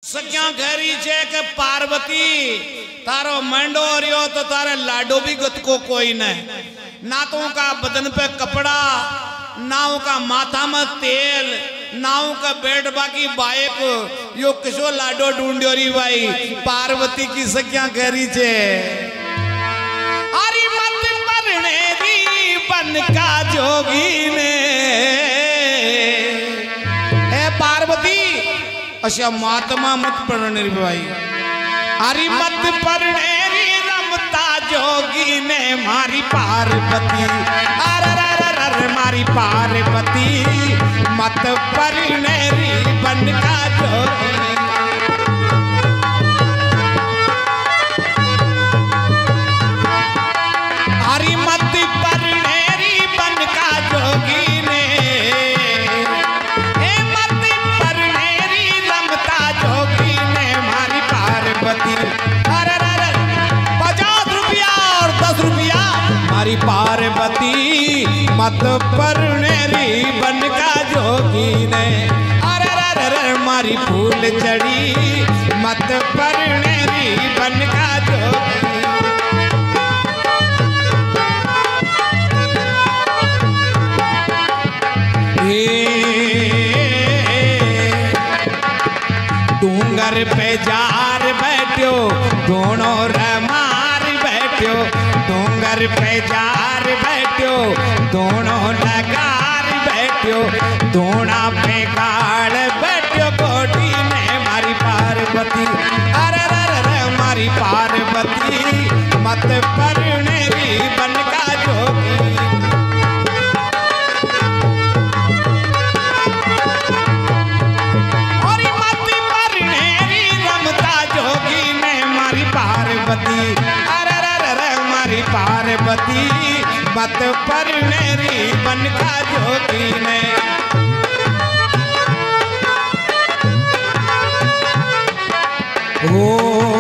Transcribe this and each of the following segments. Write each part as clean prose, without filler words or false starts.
सख्या घरी छे के पार्वती तारो मंडो रियो तो तारे लाडो भी गत को कोई न ना तो का बदन पे कपड़ा ना का माथा में तेल ना का बेड बाकी बाइक यो किसो लाडो ढूंढ्यो री भाई पार्वती की सख्या घरी छे अरे मत परने दी बन का जोगी ने ए पार्वती अच्छा महात्मा मत पढ़ने रे भाई अरे मत पढ़ने रे रमता जोगी ने मारी पार्वती अरे मारी पार्वती मत पढ़ने रे बन का जोगी अरे मत पढ़ने रे बन का जोगी अरे 50 रुपया और 10 रुपया मारी पार्वती मत परने री बन का जोगी ने अरे मारी फूल चढ़ी मत परने री बन का जोगी डूंगर पे जार बैठो दोनों रमार बैठो डूंगर पे जार बैठो दोनों नगार बैठो दोना पे गाड़ बैठो कोटी में मारी पार्वती अरे मारी पार्वती मत परने री बन का जोगी अरे मारी पार्वती मत परने री बन का जोगी ने ओ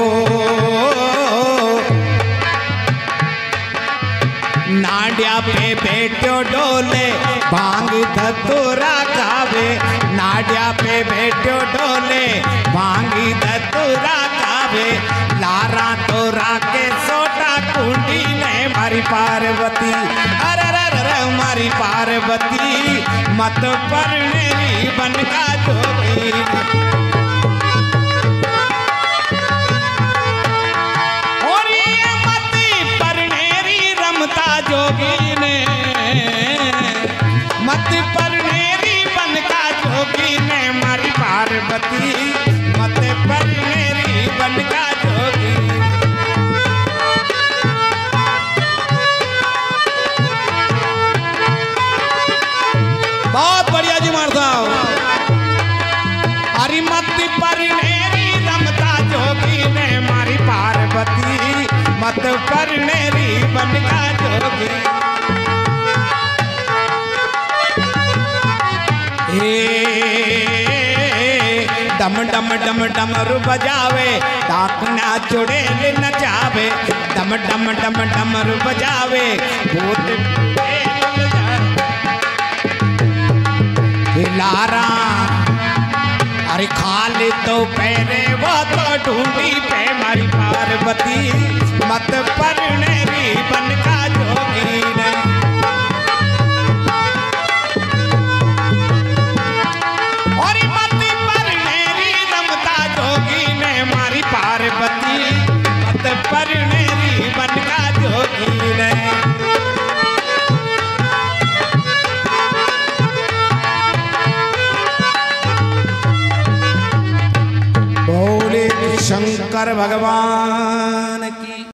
नाडिया पे बैठो डोले भांग धतूरा खावे नाडिया पे बैठो डोले भांग धतूरा खावे लारा तो राके सोटा कुंडी ने मारी पार्वती अरे मारी पार्वती मत परने री बन का जोगी और ये मत परने री रमता जोगी ने मत परने री बन का जोगी ने मारी पार्वती मत परने री बन का बहुत बढ़िया जी मार साहब अरे मत परने री रमता जोगी ने मारी पार्वती मत परने री बन का जोगी डम डम डम डमरू बजावे डाकना चुड़ैल नचावे डम डम डम डमरू बजावे भूत लारा अरे खाली तो पहने वो तो ढूंढी पे मारी पार्वती मत परने री बन का जोगी ने और मत परने री रमता जोगी ने मारी पार्वती मत परने री बन का जोगी ने शंकर भगवान की।